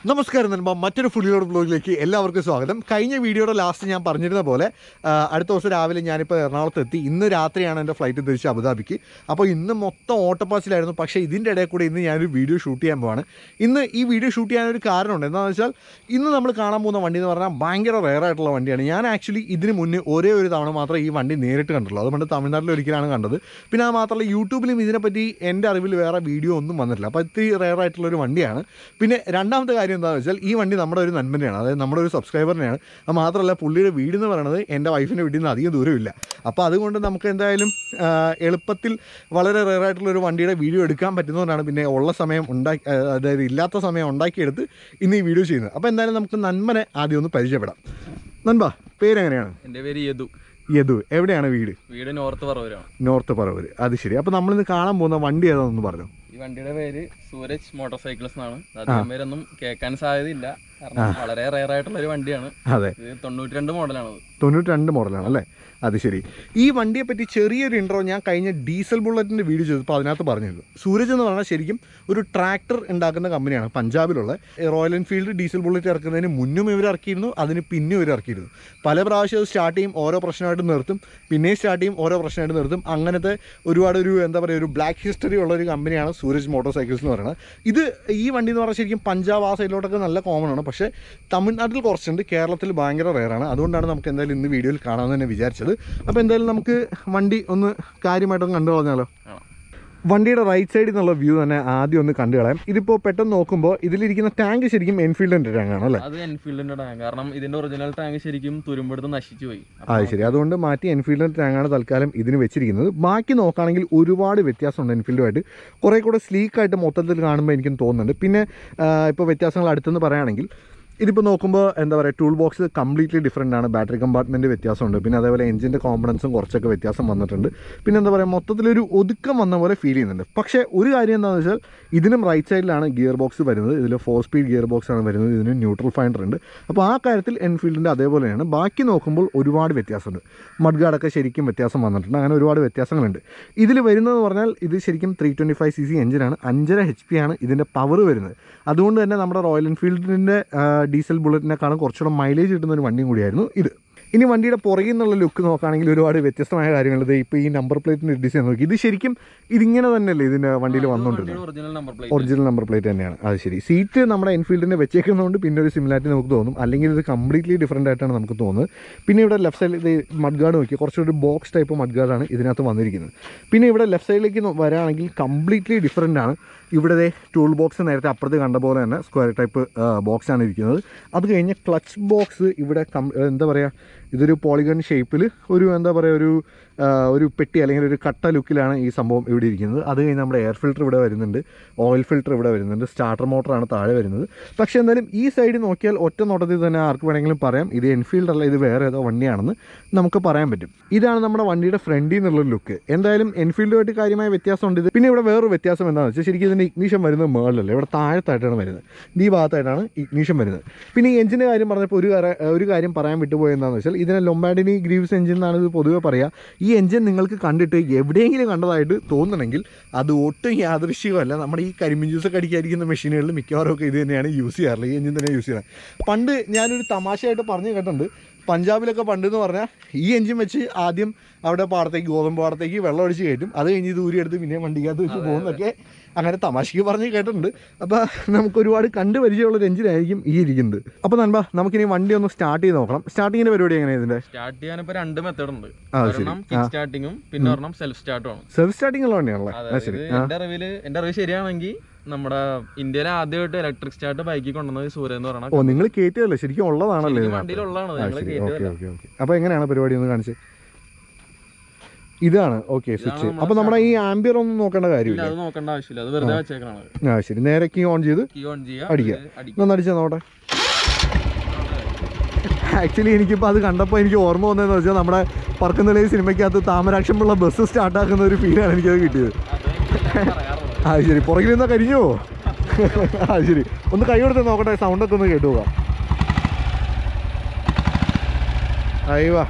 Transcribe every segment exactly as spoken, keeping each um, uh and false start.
നമസ്കാരം നൻപ മറ്റൊരു ഫുള്ളിലോഡ് ബ്ലോഗിലേക്ക് എല്ലാവർക്കും സ്വാഗതം. കഴിഞ്ഞ വീഡിയോയുടെ ലാസ്റ്റ് ഞാൻ പറഞ്ഞിരുന്ന പോലെ അടുത്ത ദിവസം രാവിലെ ഞാനിപ്പോൾ എറണാകുളത്ത് എത്തി. ഇന്ന് രാത്രിയാണ് എൻ്റെ ഫ്ലൈറ്റ് തിരിച്ച് അബുദാബിക്ക്. അപ്പോൾ ഇന്ന് മൊത്തം ഓട്ടപ്പാസിലായിരുന്നു. പക്ഷേ ഇതിൻ്റെ ഇടയിൽ കൂടെ ഇന്ന് ഞാനൊരു വീഡിയോ ഷൂട്ട് ചെയ്യാൻ പോവാണ്. ഇന്ന് ഈ വീഡിയോ ഷൂട്ട് ചെയ്യാനൊരു കാരണമുണ്ട്. എന്താണെന്ന് വെച്ചാൽ ഇന്ന് നമ്മൾ കാണാൻ പോകുന്ന വണ്ടി എന്ന് പറഞ്ഞാൽ ഭയങ്കര റെയർ ആയിട്ടുള്ള വണ്ടിയാണ്. ഞാൻ ആക്ച്വലി ഇതിന് മുന്നേ ഒരേ ഒരു തവണ മാത്രമേ ഈ വണ്ടി നേരിട്ട് കണ്ടുള്ളൂ. അതുകൊണ്ട് തമിഴ്നാട്ടിൽ ഒരിക്കലാണ് കണ്ടത്. പിന്നെ അത് മാത്രമല്ല യൂട്യൂബിലും ഇതിനെപ്പറ്റി എൻ്റെ അറിവിൽ വേറെ വീഡിയോ ഒന്നും വന്നിട്ടില്ല. അപ്പോൾ ഇത്തിരി റെയർ ആയിട്ടുള്ളൊരു വണ്ടിയാണ്. പിന്നെ രണ്ടാമത്തെ കാര്യം എന്താണെന്ന് വെച്ചാൽ ഈ വണ്ടി നമ്മുടെ ഒരു നൻപനെയാണ്, അതായത് നമ്മുടെ ഒരു സബ്സ്ക്രൈബറിനെയാണ്. അത് മാത്രമല്ല പുള്ളിയുടെ വീട് എന്ന് പറയുന്നത് എൻ്റെ വൈഫിൻ്റെ വീട്ടിൽ നിന്ന് അധികം ദൂരമില്ല. അപ്പോൾ അതുകൊണ്ട് നമുക്ക് എന്തായാലും എളുപ്പത്തിൽ വളരെ റെയർ ആയിട്ടുള്ളൊരു വണ്ടിയുടെ വീഡിയോ എടുക്കാൻ പറ്റുന്നതുകൊണ്ടാണ് പിന്നെ ഉള്ള സമയം ഉണ്ടാക്കി, അതായത് ഇല്ലാത്ത സമയം ഉണ്ടാക്കിയെടുത്ത് ഇന്ന് ഈ വീഡിയോ ചെയ്യുന്നത്. അപ്പോൾ എന്തായാലും നമുക്ക് നന്മനെ ആദ്യം ഒന്ന് പരിചയപ്പെടാം. നൻപ, പേരെങ്ങനെയാണ്? എൻ്റെ പേര് യദു. യദു, എവിടെയാണ് വീട്? വീട് നോർത്ത് പറവൂരാണ്. നോർത്ത് പറവൂർ, അത് ശരി. അപ്പോൾ നമ്മളിന്ന് കാണാൻ പോകുന്ന വണ്ടി ഏതാണെന്ന് പറഞ്ഞു. ഈ വണ്ടിയുടെ പേര് സൂരജ് മോട്ടോർ സൈക്കിൾസ് എന്നാണ്. അധികം പേരൊന്നും കേൾക്കാൻ സാധ്യതയില്ല, കാരണം വളരെ റെയർ ആയിട്ടുള്ള ഒരു വണ്ടിയാണ്. അതെ, ഇത് തൊണ്ണൂറ്റി രണ്ട് മോഡലാണത്. തൊണ്ണൂറ്റി രണ്ട് മോഡലാണ് അല്ലേ? അത് ശരി. ഈ വണ്ടിയെ പറ്റി ചെറിയൊരു ഇൻട്രോ ഞാൻ കഴിഞ്ഞ ഡീസൽ ബുള്ളറ്റിൻ്റെ വീഡിയോ ചെയ്തപ്പോൾ അതിനകത്ത് പറഞ്ഞിരുന്നു. സൂരജ് എന്ന് പറഞ്ഞാൽ ശരിക്കും ഒരു ട്രാക്ടർ ഉണ്ടാക്കുന്ന കമ്പനിയാണ് പഞ്ചാബിലുള്ള. റോയൽ എൻഫീൽഡ് ഡീസൽ ബുള്ളറ്റ് ഇറക്കുന്നതിന് മുന്നും ഇവർ ഇറക്കിയിരുന്നു, അതിന് പിന്നെ ഇവർ ഇറക്കിയിരുന്നു. പല പ്രാവശ്യം സ്റ്റാർട്ട് ചെയ്യും, ഓരോ പ്രശ്നമായിട്ട് നിർത്തും, പിന്നെയും സ്റ്റാർട്ട് ചെയ്യും, ഓരോ പ്രശ്നമായിട്ട് നിർത്തും. അങ്ങനത്തെ ഒരുപാട് ഒരു എന്താ പറയുക ഒരു ബ്ലാക്ക് ഹിസ്റ്ററി ഉള്ള ഒരു കമ്പനിയാണ് സൂരജ് മോട്ടോർ സൈക്കിൾസ് എന്ന് പറയുന്നത്. ഇത് ഈ വണ്ടി എന്ന് പറഞ്ഞാൽ ശരിക്കും പഞ്ചാബ് ആ സൈഡിലോട്ടൊക്കെ നല്ല കോമൺ ആണ്. പക്ഷേ തമിഴ്നാട്ടിൽ കുറച്ചുണ്ട്, കേരളത്തിൽ ഭയങ്കര റെയറാണ്. അതുകൊണ്ടാണ് നമുക്ക് എന്തായാലും ഇന്ന് വീഡിയോയിൽ കാണാമെന്ന് തന്നെ വിചാരിച്ചത്. അപ്പോൾ എന്തായാലും നമുക്ക് വണ്ടി ഒന്ന് കാര്യമായിട്ടൊന്ന് കണ്ടു കളഞ്ഞാലോ? വണ്ടിയുടെ റൈറ്റ് സൈഡിൽ നിന്നുള്ള വ്യൂ തന്നെ ആദ്യം ഒന്ന് കണ്ടു കളയാം. ഇതിപ്പോൾ പെട്ടെന്ന് നോക്കുമ്പോൾ ഇതിലിരിക്കുന്ന ടാങ്ക് ശരിക്കും എൻഫീൽഡിൻ്റെ ടാങ്കാണ് അല്ലേ? അത് എൻഫീൽഡിൻ്റെ ടാങ്ക്, കാരണം ഇതിൻ്റെ ഒറിജിനൽ ടാങ്ക് ശരിക്കും തുരുമ്പെടുത്ത് നശിച്ചു പോയി. അത് ശരി, അതുകൊണ്ട് മാറ്റി എൻഫീൽഡിൻ്റെ ടാങ്കാണ് തൽക്കാലം ഇതിന് വെച്ചിരിക്കുന്നത്. ബാക്കി നോക്കുകയാണെങ്കിൽ ഒരുപാട് വ്യത്യാസമുണ്ട് എൻഫീൽഡുമായിട്ട്. കുറേ കൂടെ സ്ലീക്കായിട്ട് മൊത്തത്തിൽ കാണുമ്പോൾ എനിക്കും തോന്നുന്നുണ്ട്. പിന്നെ ഇപ്പോൾ വ്യത്യാസങ്ങൾ അടുത്തെന്ന് പറയുകയാണെങ്കിൽ ഇതിപ്പോൾ നോക്കുമ്പോൾ എന്താ പറയുക, ടൂൾ ബോക്സ് കംപ്ലീറ്റ്ലി ഡിഫറൻ്റ് ആണ്. ബാറ്ററി കമ്പാർട്ട്മെൻറ്റ് വ്യത്യാസമുണ്ട്. പിന്നെ അതേപോലെ എഞ്ചിൻ്റെ കോമ്പണൻസും കുറച്ചൊക്കെ വ്യത്യാസം വന്നിട്ടുണ്ട്. പിന്നെ എന്താ പറയുക, മൊത്തത്തിലൊരു ഒതുക്കം വന്ന പോലെ ഫീൽ ചെയ്യുന്നുണ്ട്. പക്ഷേ ഒരു കാര്യം എന്താണെന്ന് വെച്ചാൽ ഇതിനും റൈറ്റ് സൈഡിലാണ് ഗിയർ ബോക്സ് വരുന്നത്. ഇതിൽ ഫോർ സ്പീഡ് ഗിയർ ബോക്സ് ആണ് വരുന്നത്. ഇതിന് ന്യൂട്രൽ ഫൈൻഡർ ഉണ്ട്. അപ്പോൾ ആ കാര്യത്തിൽ എൻഫീൽഡിൻ്റെ അതേപോലെയാണ്. ബാക്കി നോക്കുമ്പോൾ ഒരുപാട് വ്യത്യാസമുണ്ട്. മഡ് ഗാർഡൊക്കെ ശരിക്കും വ്യത്യാസം വന്നിട്ടുണ്ട്. അങ്ങനെ ഒരുപാട് വ്യത്യാസങ്ങളുണ്ട്. ഇതിൽ വരുന്നതെന്ന് പറഞ്ഞാൽ ഇത് ശരിക്കും three twenty five C C എഞ്ചിനാണ്. അഞ്ചര എച്ച് പി ആണ് ഇതിൻ്റെ പവർ വരുന്നത്. അതുകൊണ്ട് തന്നെ നമ്മുടെ റോയൽ എൻഫീൽഡിൻ്റെ ഡീസൽ ബുള്ളറ്റിനേക്കാളും കുറച്ചുകൂടെ മൈലേജ് കിട്ടുന്ന ഒരു വണ്ടിയും കൂടിയായിരുന്നു ഇത്. ഇനി വണ്ടിയുടെ പുറകിൽ നിന്നുള്ള ലുക്ക് നോക്കുകയാണെങ്കിൽ ഒരുപാട് വ്യത്യസ്തമായ കാര്യങ്ങളുണ്ട്. ഇപ്പോൾ ഈ നമ്പർ പ്ലേറ്റിൻ്റെ ഡിസൈൻ നോക്കി, ഇത് ശരിക്കും ഇതിങ്ങനെ തന്നെയല്ലേ ഇതിൻ്റെ വണ്ടിയിൽ വന്നുകൊണ്ടിരുന്നത്? ഒറിജിനൽ നമ്പർ പ്ലേറ്റ് തന്നെയാണ്. അത് ശരി. സീറ്റ് നമ്മുടെ എൻഫീൽഡിനെ വെച്ചേക്കുന്നതുകൊണ്ട് പിന്നെ ഒരു സിമിലാരിറ്റി നമുക്ക് തോന്നും, അല്ലെങ്കിൽ ഇത് കംപ്ലീറ്റ്ലി ഡിഫറൻ്റ് ആയിട്ടാണ് നമുക്ക് തോന്നുന്നത്. പിന്നെ ഇവിടെ ലെഫ്റ്റ് സൈഡിൽ ഇത് മഡ് ഗാർഡ് നോക്കി, കുറച്ചൊരു ബോക്സ് ടൈപ്പ് മഡ് ഗാർഡാണ് ഇതിനകത്ത് വന്നിരിക്കുന്നത്. പിന്നെ ഇവിടെ ലെഫ്റ്റ് സൈഡിലേക്ക് വരാണെങ്കിൽ കംപ്ലീറ്റ്ലി ഡിഫറൻ്റ് ആണ്. ഇവിടെ ടൂൾ ബോക്സ് നേരത്തെ അപ്പുറത്ത് കണ്ട പോലെ തന്നെ സ്ക്വയർ ടൈപ്പ് ബോക്സാണ് ഇരിക്കുന്നത്. അത് കഴിഞ്ഞ് ക്ലച്ച് ബോക്സ് ഇവിടെ കം എന്താ പറയുക, ഇതൊരു പോളിഗൺ ഷേപ്പിൽ ഒരു എന്താ പറയുക ഒരു ഒരു പെട്ടി അല്ലെങ്കിൽ ഒരു കട്ട ലുക്കിലാണ് ഈ സംഭവം ഇവിടെ ഇരിക്കുന്നത്. അത് കഴിഞ്ഞ് നമ്മുടെ എയർ ഫിൽറ്റർ ഇവിടെ വരുന്നുണ്ട്, ഓയിൽ ഫിൽറ്റർ ഇവിടെ വരുന്നുണ്ട്, സ്റ്റാർട്ടർ മോട്ടറാണ് താഴെ വരുന്നത്. പക്ഷേ എന്തായാലും ഈ സൈഡിൽ നോക്കിയാൽ ഒറ്റ നോട്ടത്തിൽ തന്നെ ആർക്ക് വേണമെങ്കിലും പറയാം ഇത് എൻഫീൽഡ് അല്ല, ഇത് വേറെ ഏതോ വണ്ടിയാണെന്ന് നമുക്ക് പറയാൻ പറ്റും. ഇതാണ് നമ്മുടെ വണ്ടിയുടെ ഫ്രണ്ടിൽ നിന്നുള്ള ലുക്ക്. എന്തായാലും എൻഫീൽഡുമായിട്ട് കാര്യമായ വ്യത്യാസമുണ്ട്. ഇത് പിന്നെ ഇവിടെ വേറൊരു വ്യത്യാസം എന്താണെന്ന് വെച്ചാൽ ശരിക്കും ഇതിൻ്റെ ഇഗ്നീഷൻ വരുന്നത് മേളിലല്ല, ഇവിടെ താഴത്തായിട്ടാണ് വരുന്നത്. ഈ ഭാഗത്തായിട്ടാണ് ഇഗ്നീഷൻ വരുന്നത്. പിന്നെ ഈ എഞ്ചിൻ്റെ കാര്യം പറഞ്ഞപ്പോൾ ഒരു ഒരു കാര്യം പറയാൻ വിട്ടുപോയത് എന്താണെന്ന് വെച്ചാൽ ഇതിനെ ലൊംബാർഡിനി ഗ്രീവ്സ് എഞ്ചിൻ എന്നാണ് ഇത് പൊതുവെ പറയുക. ഈ എഞ്ചിൻ നിങ്ങൾക്ക് കണ്ടിട്ട് എവിടെയെങ്കിലും കണ്ടതായിട്ട് തോന്നണമെങ്കിൽ അത് ഒട്ടും യാദൃശ്ചികമല്ല. നമ്മുടെ ഈ കരിമ്പിൻ ജ്യൂസൊക്കെ അടിക്കാതിരിക്കുന്ന മെഷീനുകളിൽ മിക്കവാറും ഒക്കെ ഇത് തന്നെയാണ് യൂസ് ചെയ്യാറുള്ളത്. ഈ എഞ്ചിൻ തന്നെ യൂസ് ചെയ്യുന്നത്. പണ്ട് ഞാനൊരു തമാശയായിട്ട് പറഞ്ഞു കേട്ടിട്ടുണ്ട്, പഞ്ചാബിലൊക്കെ പണ്ടെന്ന് പറഞ്ഞാൽ ഈ എഞ്ചിൻ വെച്ച് ആദ്യം അവിടെ പാടത്തേക്ക് ഗോതമ്പ് പാടത്തേക്ക് വെള്ളം ഒഴിച്ച് കയറ്റും, അത് കഴിഞ്ഞ് ഇത് ഊരിയെടുത്ത് പിന്നെ വണ്ടിക്കകത്ത് വെച്ച് പോകുന്നതൊക്കെ അങ്ങനെ തമാശയ്ക്ക് പറഞ്ഞ് കേട്ടിട്ടുണ്ട്. അപ്പോൾ നമുക്ക് ഒരുപാട് കണ്ട് പരിചയമുള്ളൊരു എഞ്ചിനായിരിക്കും ഈ ഇരിക്കുന്നത്. അപ്പോൾ നൻപ നമുക്കിനി വണ്ടി ഒന്ന് സ്റ്റാർട്ട് ചെയ്ത് നോക്കണം. സ്റ്റാർട്ടിങ്ങിൻ്റെ പരിപാടി എങ്ങനെയാണ് ഇതിൻ്റെ? സ്റ്റാർട്ട് ചെയ്യാൻ ഇപ്പോൾ രണ്ട് മെത്തേഡ് ഉണ്ട്. സ്റ്റാർട്ടിങ്ങും പിന്നെ ഒരെണ്ണം സെൽഫ് സ്റ്റാർട്ടും. സെൽഫ് സ്റ്റാർട്ടിംഗ് ഉള്ള വണ്ടിയാണല്ലോ. ശരി, എൻ്റെ അറിവിൽ എൻ്റെ അറിവ് ശരിയാണെങ്കിൽ നമ്മുടെ ഇന്ത്യയിലെ ആദ്യമായിട്ട് ഇലക്ട്രിക് സ്റ്റാർട്ട് ബൈക്കിൽ കൊണ്ടുവന്നത് സൂര്യ എന്ന് പറയുന്നത്. ഓ, നിങ്ങൾ കയറ്റിയല്ലേ? ശരിക്കും ഉള്ളതാണല്ലേ? വണ്ടിയിലുള്ളതാണ്. അപ്പോൾ എങ്ങനെയാണ് പരിപാടി ഒന്ന് കാണിച്ച്? ഇതാണ് ഓക്കെ സ്വിച്ച്. അപ്പോൾ നമ്മുടെ ഈ ആംബിയർ ഒന്നും നോക്കേണ്ട കാര്യമില്ല, അത് നോക്കേണ്ട ആവശ്യമില്ല, അത് വെറുതെ വെച്ചേക്കണം. ആ ശരി, നേരെ കീ ഓൺ ചെയ്ത് അടിക്കുക. ഒന്ന് അടിച്ചാൽ നോട്ടെ. ആക്ച്വലി എനിക്കിപ്പോൾ അത് കണ്ടപ്പോൾ എനിക്ക് ഓർമ്മ വന്നതെന്ന് വെച്ചാൽ നമ്മുടെ പറക്കുന്നിളയിൽ സിനിമയ്ക്കകത്ത് താമരാക്ഷമുള്ള ബസ് സ്റ്റാർട്ടാക്കുന്ന ഒരു ഫീലാണ് എനിക്കത് കിട്ടിയത്. അത് ശരി, പുറകിൽ നിന്നാ കരിഞ്ഞോ? അത് ശരി, ഒന്ന് കൈ കൊടുത്ത് നോക്കട്ടെ, സൗണ്ടൊക്കെ ഒന്ന് കേട്ടു പോകാം. അയ്യോ,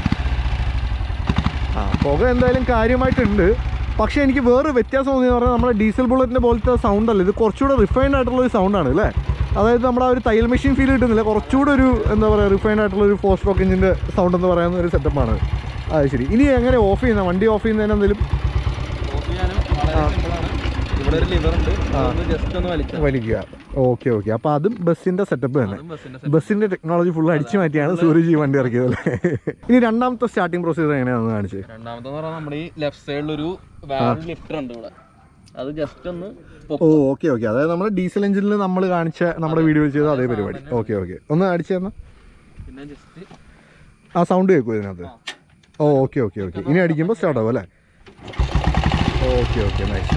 ആ പുക എന്തായാലും കാര്യമായിട്ടുണ്ട്. പക്ഷേ എനിക്ക് വേറെ വ്യത്യാസം തോന്നിയെന്ന് പറഞ്ഞാൽ നമ്മുടെ ഡീസൽ ബുള്ളറ്റിൻ്റെ പോലത്തെ സൗണ്ടല്ല, ഇത് കുറച്ചുകൂടെ റിഫൈൻഡ് ആയിട്ടുള്ളൊരു സൗണ്ടാണ് അല്ലേ? അതായത് നമ്മുടെ ആ ഒരു തയ്യൽ മെഷീൻ ഫീൽ കിട്ടുന്നില്ല, കുറച്ചുകൂടെ ഒരു എന്താ പറയുക റിഫൈൻഡ് ആയിട്ടുള്ള ഒരു ഫോർ സ്ട്രോക്ക് എഞ്ചിൻ്റെ സൗണ്ട് എന്ന് പറയുന്ന ഒരു സെറ്റപ്പാണ്. അത് ശരി. ഇനി എങ്ങനെ ഓഫ് ചെയ്യുന്ന വണ്ടി ഓഫ് ചെയ്യുന്നതിന് എന്തെങ്കിലും ഓഫ് ചെയ്യാനും വളരെ സിമ്പിളാണ്. ഇവിടെ ഒരു ലിവർ ഉണ്ട്, ജസ്റ്റ് ഒന്ന് വലിക്കുക. വലിക്കുക. Okay okay. അപ്പോൾ അതും ബസ്സിൻ്റെ സെറ്റപ്പ് തന്നെ, അതും ബസ്സിന്റെ ബസ്സിൻ്റെ ടെക്നോളജി ഫുൾ അടിച്ചു മാറ്റിയാണ് സൂരജ് ഈ വണ്ടി ഇറക്കിയത് അല്ലേ. ഇനി രണ്ടാമത്തെ സ്റ്റാർട്ടിംഗ് പ്രൊസീജർ എങ്ങനെയാണെന്ന് കാണിച്ച്. രണ്ടാമത്തെ എന്ന് പറഞ്ഞാൽ നമ്മുടെ ഈ ലെഫ്റ്റ് സൈഡിലൊരു വാൽവ് ലിഫ്റ്റർ ഉണ്ട് ഇവിടെ, അത് ജസ്റ്റ് ഒന്ന് ഓ ഓക്കെ ഓക്കെ. അതായത് നമ്മുടെ ഡീസൽ എഞ്ചിനിൽ നമ്മൾ കാണിച്ച നമ്മുടെ വീഡിയോയിൽ ചെയ്ത അതേ പരിപാടി. Okay okay. ഒന്ന് അടിച്ചു തന്നാൽ പിന്നെ ജസ്റ്റ് ആ സൗണ്ട് കേൾക്കും ഇതിനകത്ത്. Oh okay okay okay. ഇനി അടിക്കുമ്പോൾ സ്റ്റാർട്ട് ആവും അല്ലേ. Okay okay nice.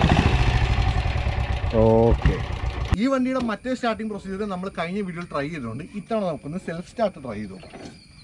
ഓക്കെ. ഈ വണ്ടിയുടെ മറ്റേ സ്റ്റാർട്ടിംഗ് പ്രൊസീജിയർ നമ്മൾ കഴിഞ്ഞ വീഡിയോയിൽ ട്രൈ ചെയ്തിട്ടുണ്ട്. ഇത്തവണ നമുക്കൊന്ന് സെൽഫ് സ്റ്റാർട്ട് ട്രൈ ചെയ്തു നോക്കാം.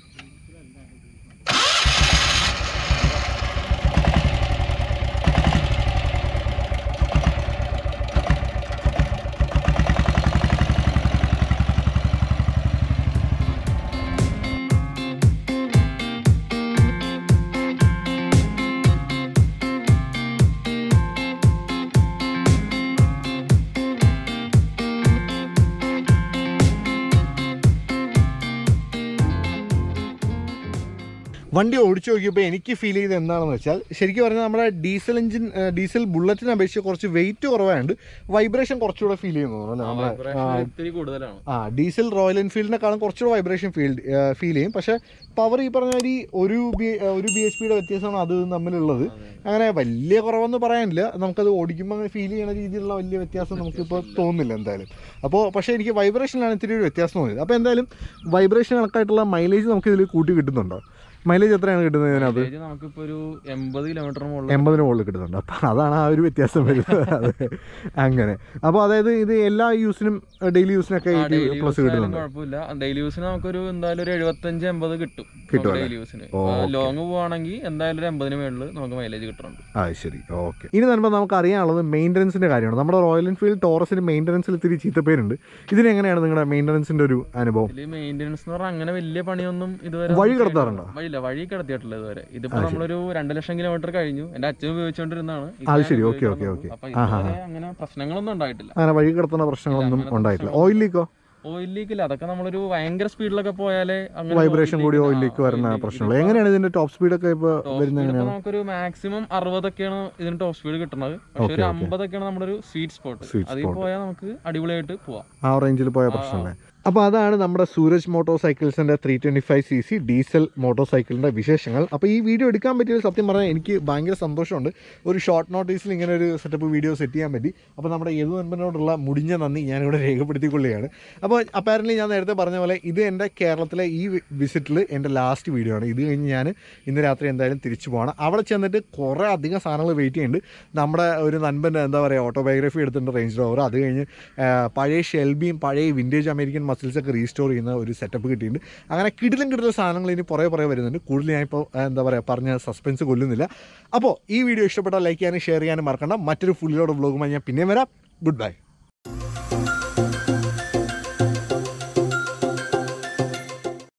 വണ്ടി ഓടിച്ചു നോക്കിയപ്പോൾ എനിക്ക് ഫീൽ ചെയ്ത് എന്താണെന്ന് വെച്ചാൽ, ശരിക്കും പറഞ്ഞാൽ നമ്മുടെ ഡീസൽ എഞ്ചിൻ ഡീസൽ ബുള്ളറ്റിനെ അപേക്ഷിച്ച് കുറച്ച് വെയിറ്റ് കുറവായതുകൊണ്ട് വൈബ്രേഷൻ കുറച്ചുകൂടെ ഫീൽ ചെയ്യുന്നു അല്ലേ നമ്മുടെ. ആ ഡീസൽ റോയൽ എൻഫീൽഡിനെക്കാളും കുറച്ചുകൂടെ വൈബ്രേഷൻ ഫീൽ ഫീൽ ചെയ്യും. പക്ഷേ പവർ ഈ പറഞ്ഞ മാതിരി ഒരു ബി ഒരു ബി എച്ച് പിയുടെ വ്യത്യാസമാണ് അത് തമ്മിലുള്ളത്. അങ്ങനെ വലിയ കുറവെന്ന് പറയാനില്ല, നമുക്കത് ഓടിക്കുമ്പോൾ അങ്ങനെ ഫീൽ ചെയ്യുന്ന രീതിയിലുള്ള വലിയ വ്യത്യാസം നമുക്കിപ്പോൾ തോന്നുന്നില്ല എന്തായാലും. അപ്പോൾ പക്ഷേ എനിക്ക് വൈബ്രേഷനിലാണ് ഇത്തിരി ഒരു വ്യത്യാസം തോന്നിയത്. അപ്പോൾ എന്തായാലും വൈബ്രേഷൻ കണക്കായിട്ടുള്ള മൈലേജ് നമുക്കിതിൽ കൂട്ടി കിട്ടുന്നുണ്ടോ? മൈലേജ് എത്രയാണ് കിട്ടുന്നത് ഇതിനകത്ത്? നമുക്കിപ്പോൾ ഒരു എൺപത് കിലോമീറ്റർ എൺപതിന് മുകളിൽ കിട്ടുന്നുണ്ട്. അപ്പം അതാണ് ആ ഒരു വ്യത്യാസം വരുന്നത്. അതെ അങ്ങനെ. അപ്പോൾ അതായത് ഇത് എല്ലാ യൂസിനും ഡെയിലി യൂസിനൊക്കെ പ്ലസ് കിട്ടുന്നുണ്ട്. കുഴപ്പമില്ല. ഡെയിലി യൂസിന് നമുക്കൊരു എന്തായാലും ഒരു എഴുപത്തഞ്ച് എൺപത് കിട്ടും കിട്ടും ഡെയിലി യൂസിന്. ലോങ് പോവാണെങ്കിൽ എന്തായാലും ഒരു എൺപതിന് മേളിൽ നമുക്ക് മൈലേജ് കിട്ടുന്നുണ്ട്. ആ ശരി. ഓക്കെ. ഇനി വരുമ്പോൾ നമുക്ക് അറിയാനുള്ളത് മെയിൻ്റനൻസിൻ്റെ കാര്യമാണ്. നമ്മുടെ റോയൽ എൻഫീൽഡ് ടോറസിന് മെയിൻ്റനൻസിൽ ഇത്തിരി ചീത്തപ്പേരുണ്ട്. ഇതിനെങ്ങനെയാണ് നിങ്ങളുടെ മെയിൻ്റനൻസിൻ്റെ ഒരു അനുഭവം? മെയിൻ്റനൻസ് എന്ന് പറഞ്ഞാൽ അങ്ങനെ വലിയ പണിയൊന്നും ഇതുവരെ വഴി കിടത്താറുണ്ടോ? വഴി കിടത്തിയിട്ടില്ല ഇതുവരെ. ഇതിപ്പോ നമ്മളൊരു രണ്ട് ലക്ഷം കിലോമീറ്റർ കഴിഞ്ഞു. എന്റെ അച്ഛൻ ഉപയോഗിച്ചുകൊണ്ടിരുന്നതാണ്. അത് ശരി. Okay okay okay. അങ്ങനെ പ്രശ്നങ്ങളൊന്നും ഉണ്ടായിട്ടില്ല. അങ്ങനെ വഴി കിടത്തുന്ന പ്രശ്നങ്ങളൊന്നും ഉണ്ടായിട്ടില്ല. ഓയിൽ ലീക്കോ? ഓയിൽ ലീക്കില്ല. അതൊക്കെ നമ്മളൊരു ഭയങ്കര സ്പീഡിലൊക്കെ പോയാലേ വൈബ്രേഷൻ കൂടി ഓയിൽ ലീക്ക് വരുന്ന പ്രശ്നമുള്ളൂ. എങ്ങനെയാണ് ഇതിന്റെ ടോപ്പ് സ്പീഡ് ഒക്കെ ഇപ്പൊ വരുന്നത്? നമുക്കൊരു മാക്സിമം അറുപതൊക്കെയാണ് ഇതിന് ടോപ്പ് സ്പീഡ് കിട്ടുന്നത്. പക്ഷെ ഒരു അമ്പതൊക്കെയാണ് നമ്മുടെ ഒരു സ്വീറ്റ് സ്പോട്ട്. അതിൽ പോയാൽ നമുക്ക് അടിപൊളിയായിട്ട് പോവാം. ആ റേഞ്ചിൽ പോയ പ്രശ്നമല്ലേ. അപ്പോൾ അതാണ് നമ്മുടെ സൂരജ് മോട്ടോർ സൈക്കിൾസിൻ്റെ three twenty five C C diesel motor സൈക്കിളിൻ്റെ വിശേഷങ്ങൾ. അപ്പോൾ ഈ വീഡിയോ എടുക്കാൻ പറ്റിയത് സത്യം പറഞ്ഞാൽ എനിക്ക് ഭയങ്കര സന്തോഷമുണ്ട്. ഒരു ഷോർട്ട് നോട്ടീസിൽ ഇങ്ങനെ ഒരു സെറ്റപ്പ് വീഡിയോ സെറ്റ് ചെയ്യാൻ പറ്റി. അപ്പോൾ നമ്മുടെ യദു അൻപനോടുള്ള മുടിഞ്ഞ നന്ദി ഞാനിവിടെ രേഖപ്പെടുത്തിക്കൊള്ളുകയാണ്. അപ്പോൾ അപ്പാരൻ്റ്ലി ഞാൻ നേരത്തെ പറഞ്ഞ പോലെ ഇത് എൻ്റെ കേരളത്തിലെ ഈ വിസിറ്റിൽ എൻ്റെ ലാസ്റ്റ് വീഡിയോ ആണ്. ഇത് കഴിഞ്ഞ് ഞാൻ ഇന്ന് രാത്രി എന്തായാലും തിരിച്ചു പോകണം. അവിടെ ചെന്നിട്ട് കുറേ അധികം സാധനങ്ങൾ വെയിറ്റ് ചെയ്യുന്നുണ്ട്. നമ്മുടെ ഒരു നൻപൻ്റെ എന്താ പറയുക ഓട്ടോബയോഗ്രഫി എടുത്തിട്ടുണ്ട്, റേഞ്ച് റോവർ. അത് കഴിഞ്ഞ് പഴയ ഷെൽബിയും പഴയ വിൻറ്റേജ് അമേരിക്കൻ മസിൽസൊക്കെ റീസ്റ്റോർ ചെയ്യുന്ന ഒരു സെറ്റപ്പ് കിട്ടിയിട്ടുണ്ട്. അങ്ങനെ കിടിലും കിടിലും സാധനങ്ങൾ ഇനി പുറകെ പുറകെ വരുന്നുണ്ട്. കൂടുതൽ ഞാനിപ്പോൾ എന്താ പറയുക പറഞ്ഞ സസ്പെൻസ് കൊല്ലുന്നില്ല. അപ്പോൾ ഈ വീഡിയോ ഇഷ്ടപ്പെട്ടാൽ ലൈക്ക് ചെയ്യാനും ഷെയർ ചെയ്യാനും മറക്കണ്ട. മറ്റൊരു ഫുള്ളിലോട് വ്ലോഗുമായി ഞാൻ പിന്നെയും വരാം. Good by.